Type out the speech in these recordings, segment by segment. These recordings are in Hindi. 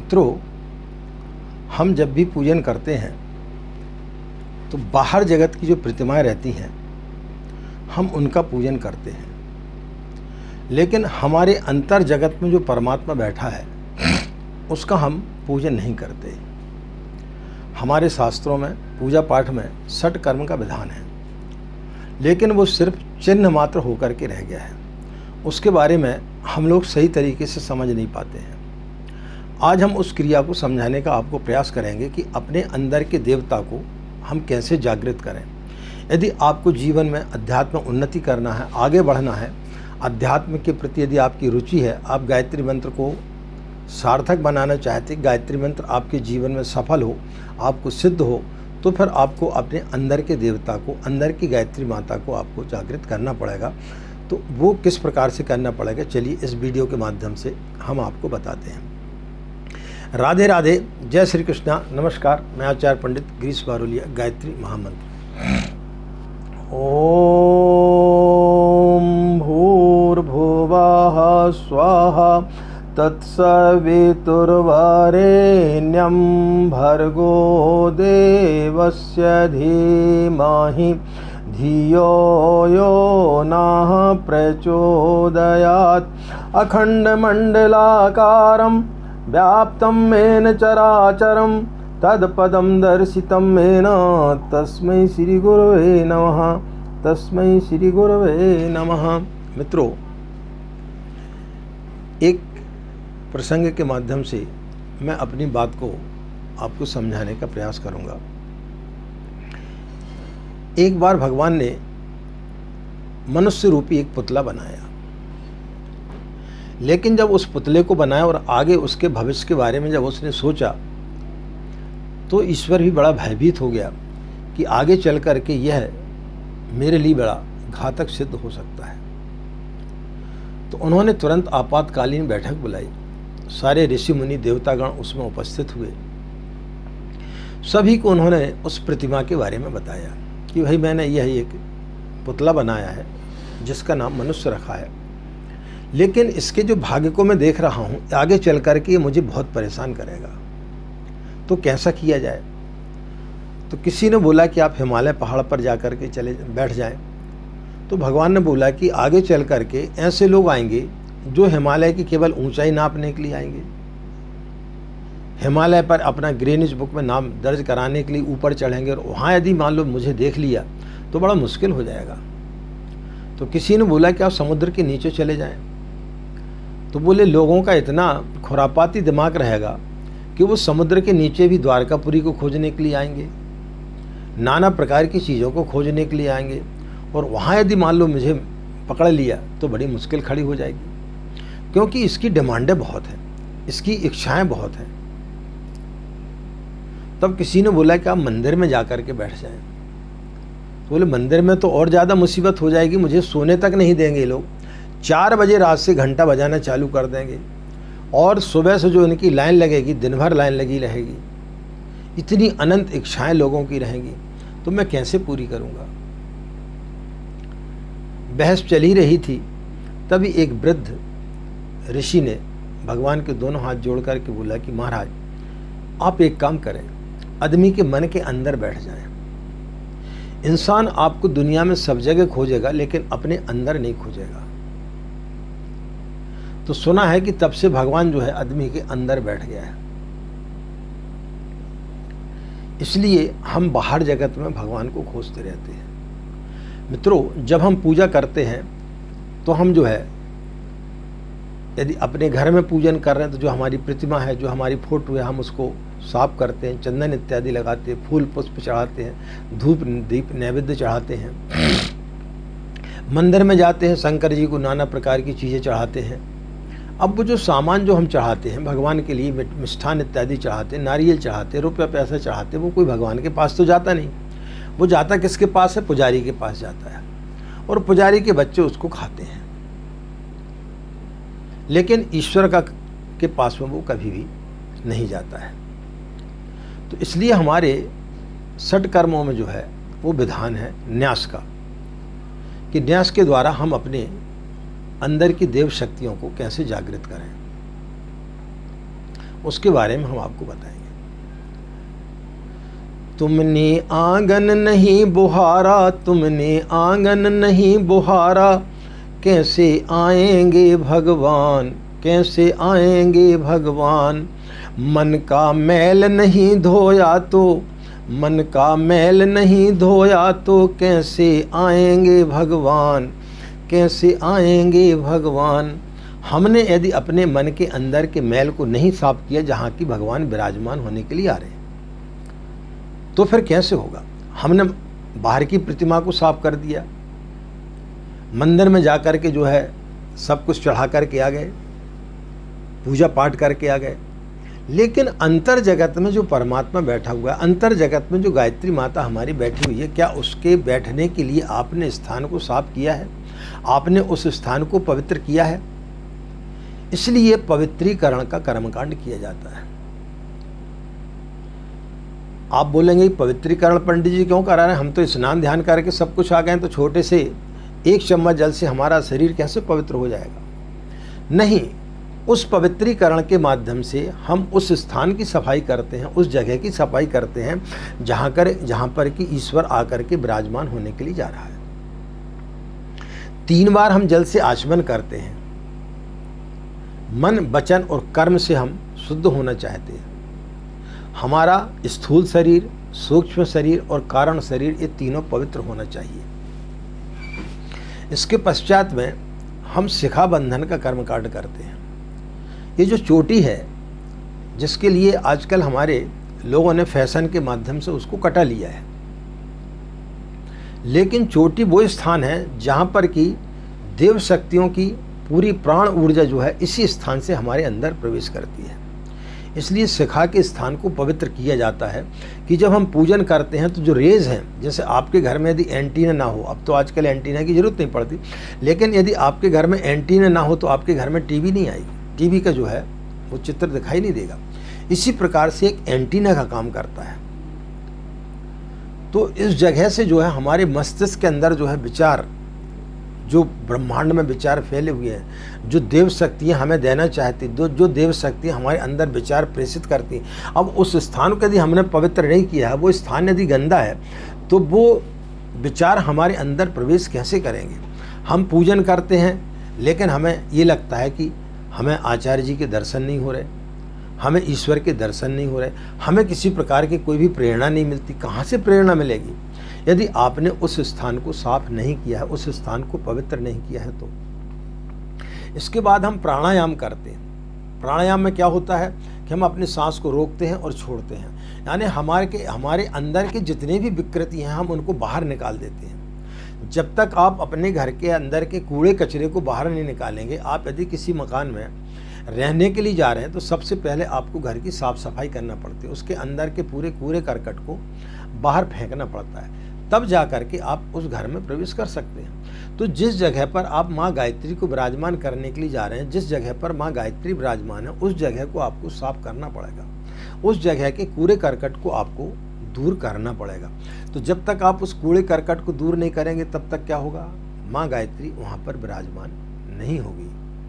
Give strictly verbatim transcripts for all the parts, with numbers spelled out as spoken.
मित्रों, हम जब भी पूजन करते हैं तो बाहर जगत की जो प्रतिमाएं रहती हैं हम उनका पूजन करते हैं, लेकिन हमारे अंतर जगत में जो परमात्मा बैठा है उसका हम पूजन नहीं करते। हमारे शास्त्रों में पूजा पाठ में षट कर्म का विधान है, लेकिन वो सिर्फ चिन्ह मात्र होकर के रह गया है। उसके बारे में हम लोग सही तरीके से समझ नहीं पाते हैं। आज हम उस क्रिया को समझाने का आपको प्रयास करेंगे कि अपने अंदर के देवता को हम कैसे जागृत करें। यदि आपको जीवन में अध्यात्म उन्नति करना है, आगे बढ़ना है, अध्यात्म के प्रति यदि आपकी रुचि है, आप गायत्री मंत्र को सार्थक बनाना चाहते, गायत्री मंत्र आपके जीवन में सफल हो, आपको सिद्ध हो, तो फिर आपको अपने अंदर के देवता को, अंदर की गायत्री माता को आपको जागृत करना पड़ेगा। तो वो किस प्रकार से करना पड़ेगा, चलिए इस वीडियो के माध्यम से हम आपको बताते हैं। राधे राधे, जय श्री कृष्णा, नमस्कार। मैं आचार्य पंडित गिरीश बारोलिया, गायत्री महामंत्र। ओम भूर्भुवः स्वाहा तत्सवितुर्वरेण्यं भर्गो देवस्य धीमहि धियो यो नः प्रचोदयात्। अखण्डमण्डलाकारं व्याप्तं येन चराचरं तत्पदं दर्शितं येन तस्मै श्री गुरवे नमः, तस्मै श्री गुरवे नमः। मित्रों, एक प्रसंग के माध्यम से मैं अपनी बात को आपको समझाने का प्रयास करूंगा। एक बार भगवान ने मनुष्य रूपी एक पुतला बनाया, लेकिन जब उस पुतले को बनाया और आगे उसके भविष्य के बारे में जब उसने सोचा तो ईश्वर भी बड़ा भयभीत हो गया कि आगे चल कर के यह मेरे लिए बड़ा घातक सिद्ध हो सकता है। तो उन्होंने तुरंत आपातकालीन बैठक बुलाई। सारे ऋषि मुनि देवतागण उसमें उपस्थित हुए। सभी को उन्होंने उस प्रतिमा के बारे में बताया कि भाई मैंने यह एक पुतला बनाया है जिसका नाम मनुष्य रखा है, लेकिन इसके जो भाग्य को मैं देख रहा हूँ आगे चल कर के ये मुझे बहुत परेशान करेगा, तो कैसा किया जाए। तो किसी ने बोला कि आप हिमालय पहाड़ पर जा कर के चले बैठ जाएं। तो भगवान ने बोला कि आगे चल कर के ऐसे लोग आएंगे जो हिमालय की केवल ऊंचाई नापने के लिए आएंगे, हिमालय पर अपना ग्रीनिच बुक में नाम दर्ज कराने के लिए ऊपर चढ़ेंगे, और वहाँ यदि मान लो मुझे देख लिया तो बड़ा मुश्किल हो जाएगा। तो किसी ने बोला कि आप समुद्र के नीचे चले जाएं। तो बोले लोगों का इतना खुरापाती दिमाग रहेगा कि वो समुद्र के नीचे भी द्वारकापुरी को खोजने के लिए आएंगे, नाना प्रकार की चीज़ों को खोजने के लिए आएंगे, और वहाँ यदि मान लो मुझे पकड़ लिया तो बड़ी मुश्किल खड़ी हो जाएगी, क्योंकि इसकी डिमांडें बहुत हैं, इसकी इच्छाएं बहुत हैं। तब किसी ने बोला कि आप मंदिर में जा कर के बैठ जाएं। तो बोले मंदिर में तो और ज़्यादा मुसीबत हो जाएगी, मुझे सोने तक नहीं देंगे लोग। चार बजे रात से घंटा बजाना चालू कर देंगे, और सुबह से जो इनकी लाइन लगेगी दिन भर लाइन लगी रहेगी। इतनी अनंत इच्छाएं लोगों की रहेंगी, तो मैं कैसे पूरी करूँगा। बहस चल ही रही थी, तभी एक वृद्ध ऋषि ने भगवान के दोनों हाथ जोड़ कर के बोला कि महाराज आप एक काम करें, आदमी के मन के अंदर बैठ जाएं। इंसान आपको दुनिया में सब जगह खोजेगा लेकिन अपने अंदर नहीं खोजेगा। तो सुना है कि तब से भगवान जो है आदमी के अंदर बैठ गया है। इसलिए हम बाहर जगत में भगवान को खोजते रहते हैं। मित्रों, जब हम पूजा करते हैं तो हम जो है यदि अपने घर में पूजन कर रहे हैं तो जो हमारी प्रतिमा है, जो हमारी फोटो है, हम उसको साफ करते हैं, चंदन इत्यादि लगाते हैं, फूल पुष्प चढ़ाते हैं, धूप दीप नैवेद्य चढ़ाते हैं, मंदिर में जाते हैं, शंकर जी को नाना प्रकार की चीज़ें चढ़ाते हैं। अब वो जो सामान जो हम चढ़ाते हैं भगवान के लिए, मिष्ठान इत्यादि चढ़ाते हैं, नारियल चढ़ाते हैं, रुपया पैसा चढ़ाते हैं, वो कोई भगवान के पास तो जाता नहीं। वो जाता किसके पास है? पुजारी के पास जाता है, और पुजारी के बच्चे उसको खाते हैं। लेकिन ईश्वर का के पास में वो कभी भी नहीं जाता है। तो इसलिए हमारे षट कर्मों में जो है वो विधान है न्यास का, कि न्यास के द्वारा हम अपने अंदर की देव शक्तियों को कैसे जागृत करें। उसके बारे में हम आपको बताएंगे। तुमने आंगन नहीं बुहारा, तुमने आंगन नहीं बुहारा, कैसे आएंगे भगवान, कैसे आएंगे भगवान। मन का मैल नहीं धोया तो, मन का मैल नहीं धोया तो, कैसे आएंगे भगवान, कैसे आएंगे भगवान। हमने यदि अपने मन के अंदर के मैल को नहीं साफ किया जहाँ की भगवान विराजमान होने के लिए आ रहे हैं, तो फिर कैसे होगा। हमने बाहर की प्रतिमा को साफ कर दिया, मंदिर में जाकर के जो है सब कुछ चढ़ा करके आ गए, पूजा पाठ करके आ गए, लेकिन अंतर जगत में जो परमात्मा बैठा हुआ है, अंतर जगत में जो गायत्री माता हमारी बैठी हुई है, क्या उसके बैठने के लिए आपने स्थान को साफ किया है, आपने उस स्थान को पवित्र किया है। इसलिए पवित्रीकरण का कर्मकांड किया जाता है। आप बोलेंगे पवित्रीकरण पंडित जी क्यों करा रहे हैं, हम तो स्नान ध्यान करके सब कुछ आ गए हैं, तो छोटे से एक चम्मच जल से हमारा शरीर कैसे पवित्र हो जाएगा। नहीं, उस पवित्रीकरण के माध्यम से हम उस स्थान की सफाई करते हैं, उस जगह की सफाई करते हैं जहाँ कर जहाँ पर कि ईश्वर आकर के विराजमान होने के लिए जा रहा है। तीन बार हम जल से आचमन करते हैं। मन, वचन और कर्म से हम शुद्ध होना चाहते हैं। हमारा स्थूल शरीर, सूक्ष्म शरीर और कारण शरीर, ये तीनों पवित्र होना चाहिए। इसके पश्चात में हम शिखा बंधन का कर्मकांड करते हैं। ये जो चोटी है, जिसके लिए आजकल हमारे लोगों ने फैशन के माध्यम से उसको कटा लिया है, लेकिन चोटी वो स्थान है जहाँ पर कि देव शक्तियों की पूरी प्राण ऊर्जा जो है इसी स्थान से हमारे अंदर प्रवेश करती है। इसलिए शिखा के स्थान को पवित्र किया जाता है कि जब हम पूजन करते हैं तो जो रेज हैं, जैसे आपके घर में यदि एंटीना ना हो, अब तो आजकल एंटीना की जरूरत नहीं पड़ती, लेकिन यदि आपके घर में एंटीना ना हो तो आपके घर में टीवी नहीं आएगी, टीवी का जो है वो चित्र दिखाई नहीं देगा। इसी प्रकार से एक एंटीना का काम करता है। तो इस जगह से जो है हमारे मस्तिष्क के अंदर जो है विचार, जो ब्रह्मांड में विचार फैले हुए हैं, जो देव शक्तियाँ हमें देना चाहती, जो जो देव शक्तियाँ हमारे अंदर विचार प्रेषित करती, अब उस स्थान को यदि हमने पवित्र नहीं किया है, वो स्थान यदि गंदा है, तो वो विचार हमारे अंदर प्रवेश कैसे करेंगे। हम पूजन करते हैं, लेकिन हमें ये लगता है कि हमें आचार्य जी के दर्शन नहीं हो रहे, हमें ईश्वर के दर्शन नहीं हो रहे, हमें किसी प्रकार की कोई भी प्रेरणा नहीं मिलती। कहाँ से प्रेरणा मिलेगी यदि आपने उस स्थान को साफ नहीं किया है, उस स्थान को पवित्र नहीं किया है। तो इसके बाद हम प्राणायाम करते हैं। प्राणायाम में क्या होता है कि हम अपनी सांस को रोकते हैं और छोड़ते हैं, यानी हमारे के हमारे अंदर के जितने भी विकृति हैं हम उनको बाहर निकाल देते हैं। जब तक आप अपने घर के अंदर के कूड़े कचरे को बाहर नहीं निकालेंगे, आप यदि किसी मकान में रहने के लिए जा रहे हैं तो सबसे पहले आपको घर की साफ सफाई करना पड़ती है, उसके अंदर के पूरे कूड़े करकट को बाहर फेंकना पड़ता है, तब जा कर के आप उस घर में प्रवेश कर सकते हैं। तो जिस जगह पर आप माँ गायत्री को विराजमान करने के लिए जा रहे हैं, जिस जगह पर माँ गायत्री विराजमान है, उस जगह को आपको साफ करना पड़ेगा, उस जगह के कूड़े करकट को आपको दूर करना पड़ेगा। तो जब तक आप उस कूड़े करकट को दूर नहीं करेंगे तब तक क्या होगा, माँ गायत्री वहाँ पर विराजमान नहीं होगी।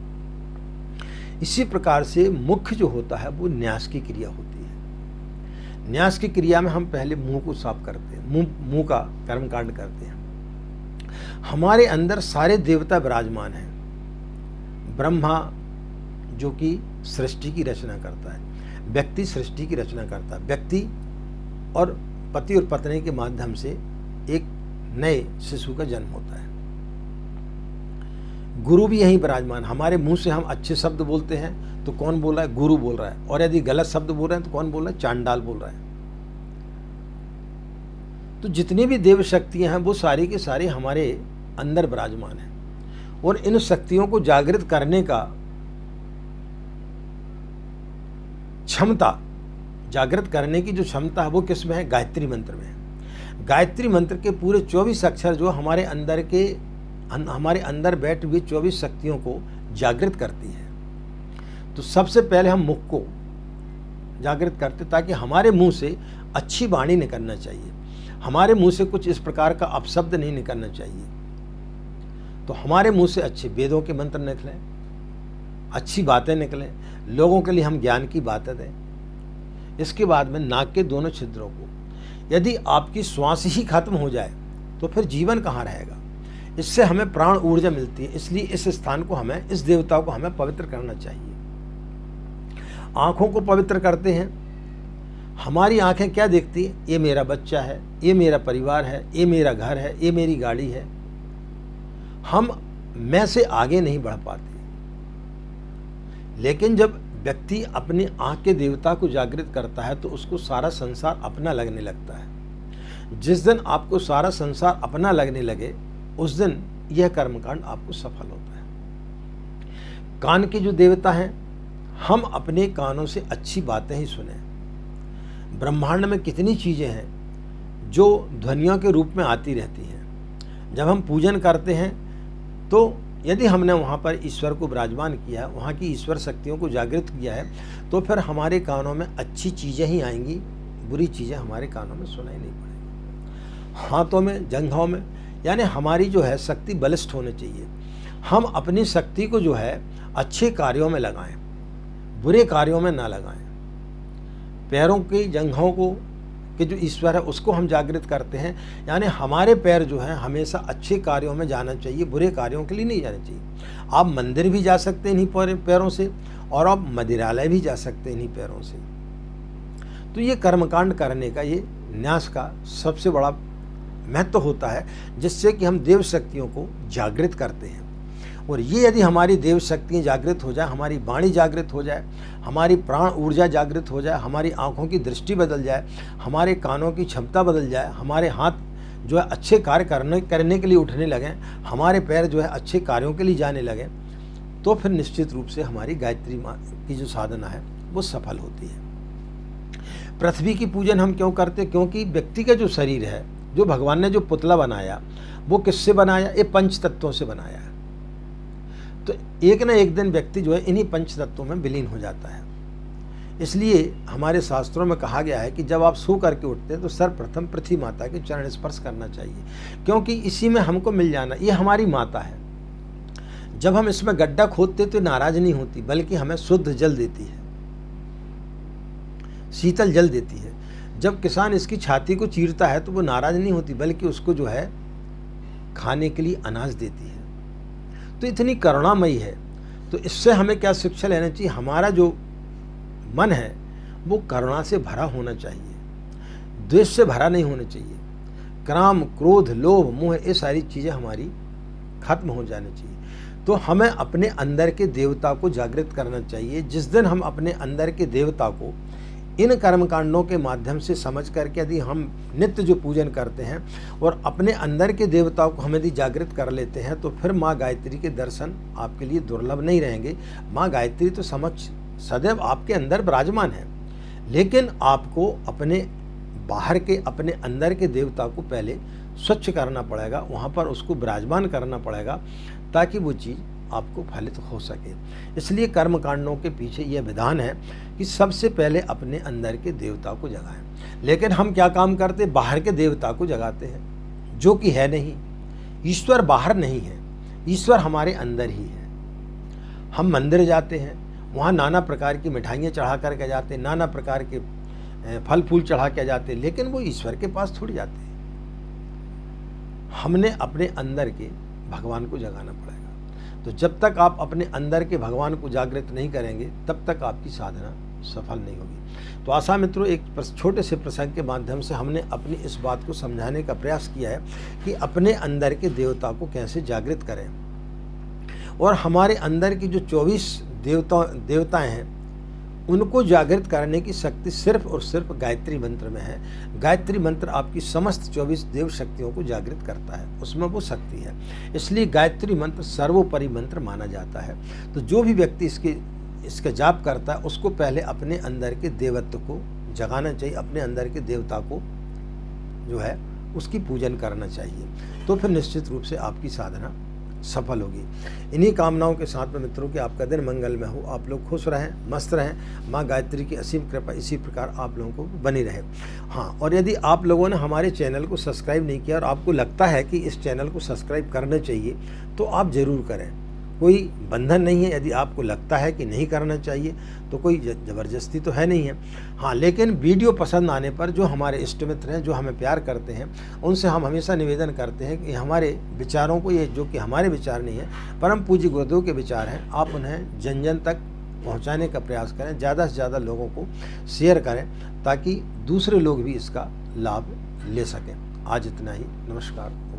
इसी प्रकार से मुख्य जो होता है वो न्यास की क्रिया होती है। न्यास की क्रिया में हम पहले मुंह को साफ करते हैं, मुंह मुंह का कर्मकांड करते हैं। हमारे अंदर सारे देवता विराजमान हैं। ब्रह्मा जो कि सृष्टि की रचना करता है, व्यक्ति सृष्टि की रचना करता है, व्यक्ति और पति और पत्नी के माध्यम से एक नए शिशु का जन्म होता है। गुरु भी यहीं विराजमान। हमारे मुंह से हम अच्छे शब्द बोलते हैं तो कौन बोल रहा है, गुरु बोल रहा है, और यदि गलत शब्द बोल रहे हैं तो कौन बोल रहा है, चांडाल बोल रहा है। तो जितनी भी देव शक्तियां हैं वो सारी की सारी हमारे अंदर विराजमान हैं, और इन शक्तियों को जागृत करने का क्षमता, जागृत करने की जो क्षमता है वो किस में है, गायत्री मंत्र में है। गायत्री मंत्र के पूरे चौबीस अक्षर जो हमारे अंदर के हमारे अंदर बैठ हुई चौबीस शक्तियों को जागृत करती है। तो सबसे पहले हम मुख को जागृत करते ताकि हमारे मुंह से अच्छी वाणी निकलना चाहिए, हमारे मुंह से कुछ इस प्रकार का अपशब्द नहीं निकलना चाहिए। तो हमारे मुंह से अच्छे वेदों के मंत्र निकलें, अच्छी बातें निकलें, लोगों के लिए हम ज्ञान की बातें दें। इसके बाद में नाक के दोनों छिद्रों को, यदि आपकी श्वास ही खत्म हो जाए तो फिर जीवन कहाँ रहेगा। इससे हमें प्राण ऊर्जा मिलती है, इसलिए इस स्थान को हमें, इस देवता को हमें पवित्र करना चाहिए। आँखों को पवित्र करते हैं। हमारी आंखें क्या देखती है? ये मेरा बच्चा है, ये मेरा परिवार है, ये मेरा घर है, ये मेरी गाड़ी है। हम मैं से आगे नहीं बढ़ पाते। लेकिन जब व्यक्ति अपनी आंख के देवता को जागृत करता है तो उसको सारा संसार अपना लगने लगता है। जिस दिन आपको सारा संसार अपना लगने लगे उस दिन यह कर्मकांड आपको सफल होता है। कान के जो देवता हैं, हम अपने कानों से अच्छी बातें ही सुने। ब्रह्मांड में कितनी चीज़ें हैं जो ध्वनियों के रूप में आती रहती हैं। जब हम पूजन करते हैं तो यदि हमने वहाँ पर ईश्वर को विराजमान किया, वहाँ की ईश्वर शक्तियों को जागृत किया है, तो फिर हमारे कानों में अच्छी चीज़ें ही आएंगी, बुरी चीज़ें हमारे कानों में सुनाई नहीं पड़ेंगी। हाथों में, जंघों में, यानी हमारी जो है शक्ति बलिष्ठ होनी चाहिए। हम अपनी शक्ति को जो है अच्छे कार्यों में लगाएं, बुरे कार्यों में ना लगाएं। पैरों की जंघों को कि जो ईश्वर है उसको हम जागृत करते हैं, यानी हमारे पैर जो हैं हमेशा अच्छे कार्यों में जाना चाहिए, बुरे कार्यों के लिए नहीं जाना चाहिए। आप मंदिर भी जा सकते हैं इन्हीं पैरों से, और आप मदिरालय भी जा सकते हैं इन्हीं पैरों से। तो ये कर्मकांड करने का, ये न्यास का सबसे बड़ा महत्व होता है, जिससे कि हम देव शक्तियों को जागृत करते हैं। और ये यदि हमारी देव शक्तियाँ जागृत हो जाए, हमारी वाणी जागृत हो जाए, हमारी प्राण ऊर्जा जागृत हो जाए, हमारी आँखों की दृष्टि बदल जाए, हमारे कानों की क्षमता बदल जाए, हमारे हाथ जो है अच्छे कार्य करने करने के लिए उठने लगें, हमारे पैर जो है अच्छे कार्यों के लिए जाने लगें, तो फिर निश्चित रूप से हमारी गायत्री माँ की जो साधना है वो सफल होती है। पृथ्वी की पूजन हम क्यों करते? क्योंकि व्यक्ति का जो शरीर है, जो भगवान ने जो पुतला बनाया, वो किससे बनाया? ये पंच तत्वों से बनाया है। तो एक ना एक दिन व्यक्ति जो है इन्हीं पंच तत्वों में विलीन हो जाता है। इसलिए हमारे शास्त्रों में कहा गया है कि जब आप सो करके उठते हैं तो सर्वप्रथम पृथ्वी माता के चरण स्पर्श करना चाहिए, क्योंकि इसी में हमको मिल जाना, ये हमारी माता है। जब हम इसमें गड्ढा खोदते तो नाराज नहीं होती, बल्कि हमें शुद्ध जल देती है, शीतल जल देती है। जब किसान इसकी छाती को चीरता है तो वो नाराज नहीं होती, बल्कि उसको जो है खाने के लिए अनाज देती है। तो इतनी करुणामयी है। तो इससे हमें क्या शिक्षा लेना चाहिए? हमारा जो मन है वो करुणा से भरा होना चाहिए, द्वेष से भरा नहीं होना चाहिए। काम, क्रोध, लोभ, मोह, ये सारी चीज़ें हमारी खत्म हो जानी चाहिए। तो हमें अपने अंदर के देवता को जागृत करना चाहिए। जिस दिन हम अपने अंदर के देवता को इन कर्मकांडों के माध्यम से समझ करके यदि हम नित्य जो पूजन करते हैं और अपने अंदर के देवताओं को हम यदि जागृत कर लेते हैं, तो फिर माँ गायत्री के दर्शन आपके लिए दुर्लभ नहीं रहेंगे। माँ गायत्री तो समक्ष सदैव आपके अंदर विराजमान है, लेकिन आपको अपने बाहर के, अपने अंदर के देवता को पहले स्वच्छ करना पड़ेगा, वहाँ पर उसको विराजमान करना पड़ेगा, ताकि वो चीज़ आपको फलित हो सके। इसलिए कर्मकांडों के पीछे यह विधान है कि सबसे पहले अपने अंदर के देवता को जगाएं। लेकिन हम क्या काम करते? बाहर के देवता को जगाते हैं, जो कि है नहीं। ईश्वर बाहर नहीं है, ईश्वर हमारे अंदर ही है। हम मंदिर जाते हैं, वहाँ नाना प्रकार की मिठाइयाँ चढ़ा करके जाते हैं, नाना प्रकार के फल फूल चढ़ा के जाते हैं, लेकिन वो ईश्वर के पास थोड़ी जाते हैं। हमने अपने अंदर के भगवान को जगाना पड़ेगा। तो जब तक आप अपने अंदर के भगवान को जागृत नहीं करेंगे, तब तक आपकी साधना सफल नहीं होगी। तो आशा मित्रों, एक छोटे से प्रसंग के माध्यम से हमने अपनी इस बात को समझाने का प्रयास किया है कि अपने अंदर के देवता को कैसे जागृत करें। और हमारे अंदर की जो चौबीस देवता देवताएं हैं, उनको जागृत करने की शक्ति सिर्फ और सिर्फ गायत्री मंत्र में है। गायत्री मंत्र आपकी समस्त चौबीस देव शक्तियों को जागृत करता है, उसमें वो शक्ति है। इसलिए गायत्री मंत्र सर्वोपरि मंत्र माना जाता है। तो जो भी व्यक्ति इसके इसका जाप करता है, उसको पहले अपने अंदर के देवत्व को जगाना चाहिए, अपने अंदर के देवता को जो है उसकी पूजन करना चाहिए। तो फिर निश्चित रूप से आपकी साधना सफल होगी। इन्हीं कामनाओं के साथ में मित्रों कि आपका दिन मंगलमय हो, आप लोग खुश रहें, मस्त रहें। माँ गायत्री की असीम कृपा इसी प्रकार आप लोगों को बनी रहे। हाँ, और यदि आप लोगों ने हमारे चैनल को सब्सक्राइब नहीं किया और आपको लगता है कि इस चैनल को सब्सक्राइब करना चाहिए, तो आप ज़रूर करें। कोई बंधन नहीं है। यदि आपको लगता है कि नहीं करना चाहिए तो कोई ज़बरदस्ती तो है नहीं है। हाँ, लेकिन वीडियो पसंद आने पर जो हमारे इष्ट मित्र हैं, जो हमें प्यार करते हैं, उनसे हम हमेशा निवेदन करते हैं कि हमारे विचारों को, ये जो कि हमारे विचार नहीं है, परम पूज्य गुरुदेव के विचार हैं, आप उन्हें जन जन तक पहुंचाने का प्रयास करें, ज़्यादा से ज़्यादा लोगों को शेयर करें ताकि दूसरे लोग भी इसका लाभ ले सकें। आज इतना ही। नमस्कार।